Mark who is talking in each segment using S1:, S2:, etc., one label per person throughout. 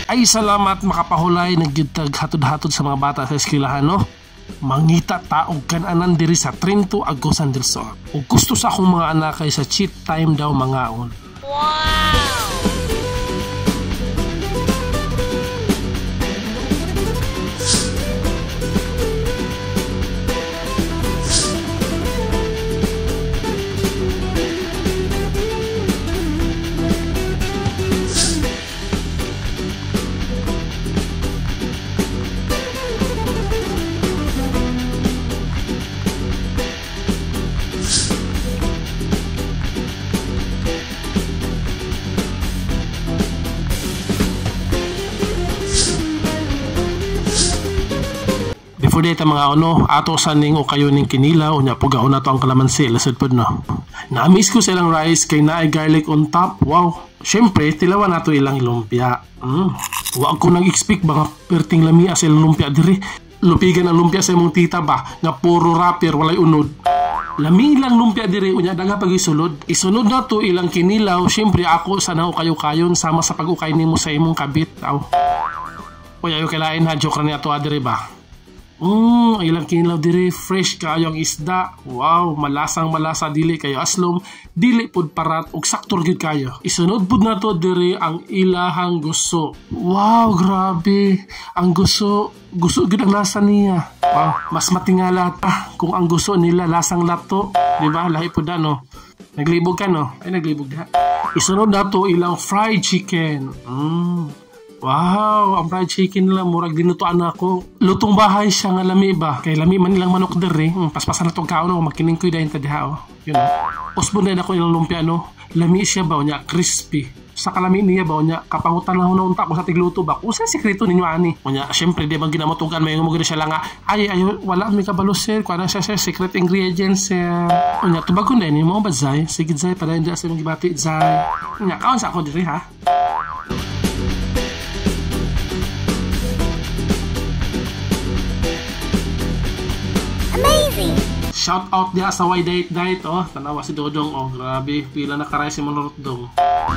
S1: Ay salamat makapahulay nagitag hatod-hatod sa mga bata sa eskwelahan no. Mangita taog kan-anan diri sa Trinto Agusan del Sur. Ug gusto sa akong mga anak kay sa cheat time daw mangaon. Wow! Before data mga ato saning o kayo ning kinilaw nya pugaon na to ang kalamansi lasod pod no. Na-miss ko sa ilang rice kay naay garlic on top. Wow. Syempre tilawan nato ilang lumpia. Wa ko nag-expect ba nga perting lamia sa lumpia diri. Lupigan ang lumpia sa imong tita ba nga puro wrapper walay unod. Lami ilang lumpia diri unya daga pag isulod. Isunod na to ilang kinilaw. Syempre ako sa nao kayo-kayon sama sa pag-ukay nimo sa imong kabit. Uy ayo kailain na joke ra ni ato diri ba. Ilang kinilaw diri fresh kayo ang isda. Wow, malasang malasa dili kayo aslom, dili pud parat ug sakto gyud kayo. Isunod pud nato diri ang ilahang guso. Wow, grabe. Ang guso gyud ang lasa niya. Wow, mas matingala kung ang guso nila lasang lato, di ba? Lahi pud no. Naglibog ka no? Ay naglibog ha. Isunod nato ilang fried chicken. Wow, ang fried chicken nila murag dinutuan ako. Lutong bahay siya nga lami ba? Kay lami man nilang manok dere. Paspasan na tong kaon no, makining ko dayon ta diha Yun. Usbon na ako ilang lumpia no. Lami siya ba nya crispy. Sa kalami niya ba nya kapangutan lang na unta ko sa tigluto ba. Usa sekreto ninyo ani. Unya syempre di ba ginamutugan may mo gid siya lang nga. Ay wala mi kabalo sir. Kuan siya secret ingredients sir. Unya tubagon din mo ba zay? Sige zay para hindi sa gibati zay. Unya kaon sa ako diri ha.
S2: Amazing!
S1: Shout out dia sa Why Diet Diet tanawa si Dodong grabe pila na karay si Manurot Dong.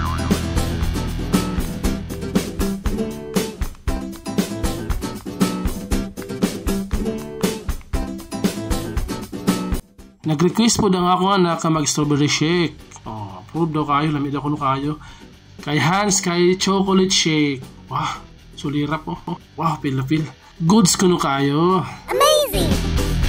S1: Nag-request po daw ako na mag strawberry shake. Approve daw kayo, lamig ako no kayo. Kay Hans kay chocolate shake. Wow, sulirap Wow, pila. Goods ko no kayo.
S2: Amazing!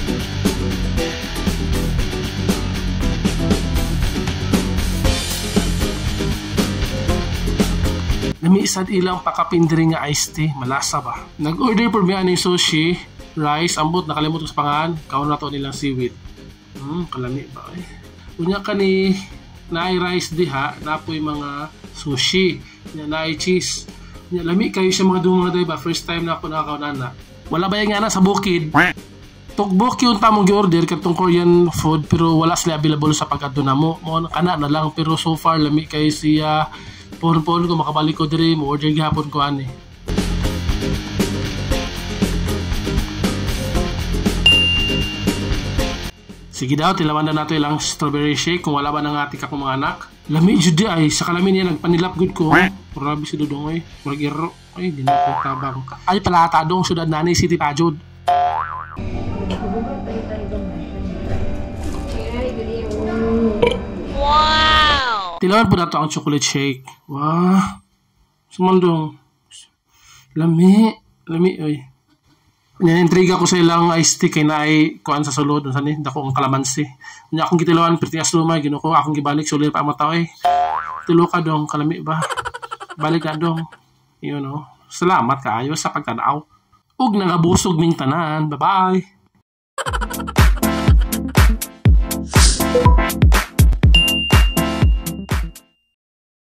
S1: Lami isad ilang pakapindiri nga iced tea, malasa ba? Nag-order po ba ni sushi, rice, ambot, nakalimutan sa pangan, kaon na to nilang seaweed. Kalami ba eh. Unya ka ni naay rice diha, napoy mga sushi, naay cheese. Lami kayo siya mga dumang day ba, first time na ako nakakaunana. Wala ba yung nga na sa bukid? Tugbok yun tamong gi-order katong Korean food pero wala sila available sa pag-adto na mo. Kana na lang pero so far lami kayo siya. Pon ko makabalik ko diri mo order gihapon ko ani. Sige daw tilawan na nato ilang strawberry shake kung wala ba nang atik akong mga anak. Lami jud di ay sa kalami niya nagpanilap gud ko. Grabe si Dudong ay murag iro ay di na ko tabang. Ay palata dong sudad nanay City Pajud.
S2: Wow!
S1: Tilawan po nato ang chocolate shake. Wow. Sumandong. Lami oy. Intriga ko sa ilang iced tea kay naay kuan sa sulod unsa ni dako ang kalamansi. Nya akong gitilawan pertias lumay ginuko akong gibalik sulir pa mataw eh. Tulo ka dong kalami ba. Balik ka dong. Salamat kaayo sa pagtanaw. Ug nangabusog ming tanan. Bye-bye.